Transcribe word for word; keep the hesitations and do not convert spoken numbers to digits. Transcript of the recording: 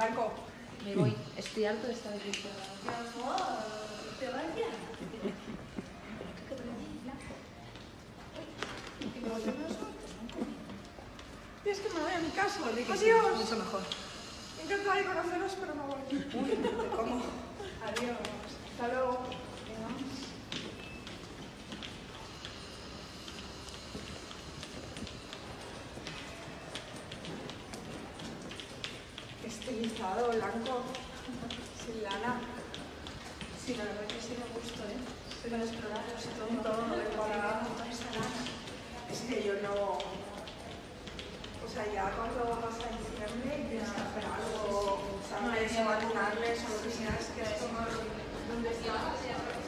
Franco, me voy. Estoy harto de estar aquí. ¿Te vayas? Es que me voy a mi casa. Adiós. Sí, mucho mejor. Encantada de conoceros, pero no voy. Uy, ¿cómo? Adiós. Hasta luego. Estilizado, blanco, sin lana. Sí, la verdad que sí me gusta, ¿eh? Para explorarlos y todo. Todo, para toda esta lana. Es que yo no... O sea, ya cuando vas a diciembre tienes que hacer algo, ¿sabes? O vacunarles o lo que sea, es que esto no... ¿Dónde está?